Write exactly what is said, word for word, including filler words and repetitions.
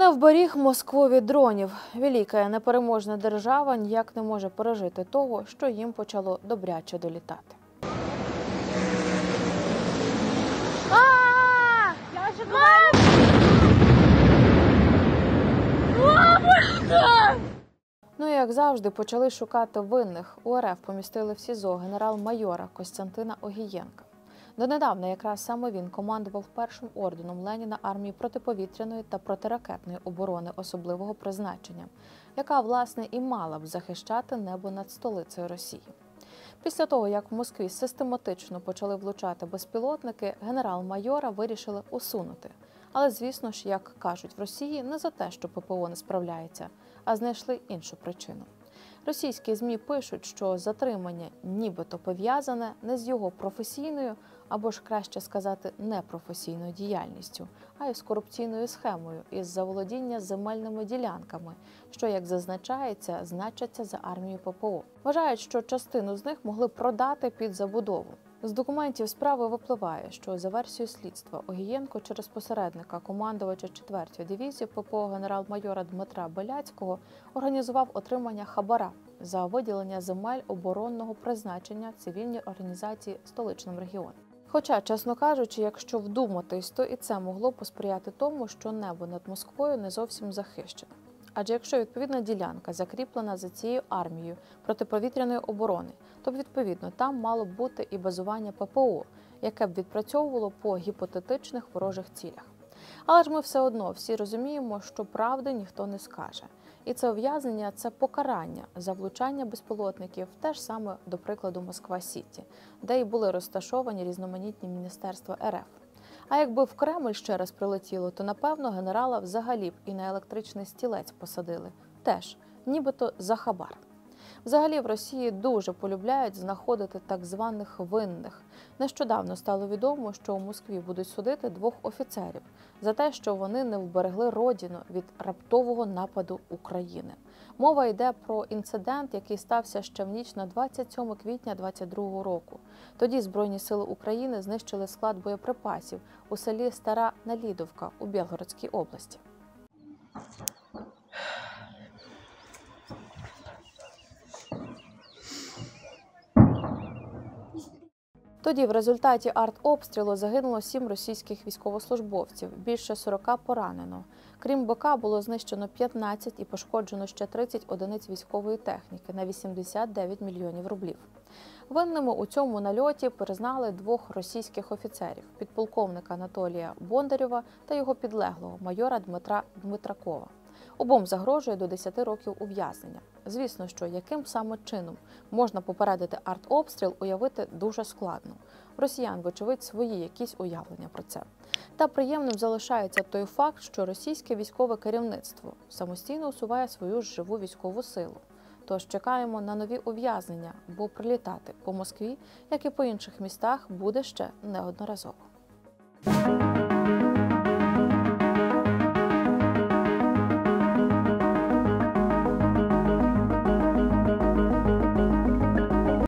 Не вберіг Москву від дронів. Велика непереможна держава ніяк не може пережити того, що їм почало добряче долітати. Ну і, як завжди, почали шукати винних. У РФ помістили в СІЗО генерал-майора Костянтина Огієнка. Донедавна якраз саме він командував першим орденом Леніна армії протиповітряної та протиракетної оборони особливого призначення, яка, власне, і мала б захищати небо над столицею Росії. Після того, як в Москві систематично почали влучати безпілотники, генерал-майора вирішили усунути. Але, звісно ж, як кажуть в Росії, не за те, що ППО не справляється, а знайшли іншу причину. Російські ЗМІ пишуть, що затримання нібито пов'язане не з його професійною, або ж краще сказати, непрофесійною діяльністю, а й з корупційною схемою із заволодіння земельними ділянками, що, як зазначається, значаться за армією ППО. Вважають, що частину з них могли продати під забудову. З документів справи випливає, що за версією слідства Огієнко через посередника командувача четвертої дивізії ППО генерал-майора Дмитра Беляцького організував отримання хабара за виділення земель оборонного призначення цивільній організації столичним регіоном. Хоча, чесно кажучи, якщо вдуматись, то і це могло посприяти тому, що небо над Москвою не зовсім захищене. Адже якщо відповідна ділянка закріплена за цією армією протиповітряної оборони, то, відповідно, там мало б бути і базування ППО, яке б відпрацьовувало по гіпотетичних ворожих цілях. Але ж ми все одно всі розуміємо, що правди ніхто не скаже. І це ув'язнення – це покарання за влучання безпілотників, теж саме, до прикладу, Москва-Сіті, де й були розташовані різноманітні міністерства РФ. А якби в Кремль ще раз прилетіло, то, напевно, генерала взагалі б і на електричний стілець посадили. Теж, нібито за хабар. Взагалі в Росії дуже полюбляють знаходити так званих винних. Нещодавно стало відомо, що у Москві будуть судити двох офіцерів за те, що вони не вберегли родину від раптового нападу України. Мова йде про інцидент, який стався ще в ніч на двадцять сьоме квітня двадцять другого року. Тоді Збройні сили України знищили склад боєприпасів у селі Стара Нелідовка у Білгородській області. Тоді в результаті артобстрілу загинуло сім російських військовослужбовців, більше сорока поранено. Крім БК, було знищено п'ятнадцять і пошкоджено ще тридцять одиниць військової техніки на вісімдесят дев'ять мільйонів рублів. Винними у цьому нальоті признали двох російських офіцерів – підполковника Анатолія Бондарєва та його підлеглого майора Дмитра Дмитракова. Обом загрожує до десяти років ув'язнення. Звісно, що яким саме чином можна попередити артобстріл, уявити дуже складно. У росіян, вочевидь, свої якісь уявлення про це. Та приємним залишається той факт, що російське військове керівництво самостійно усуває свою ж живу військову силу. Тож чекаємо на нові ув'язнення, бо прилітати по Москві, як і по інших містах, буде ще неодноразово.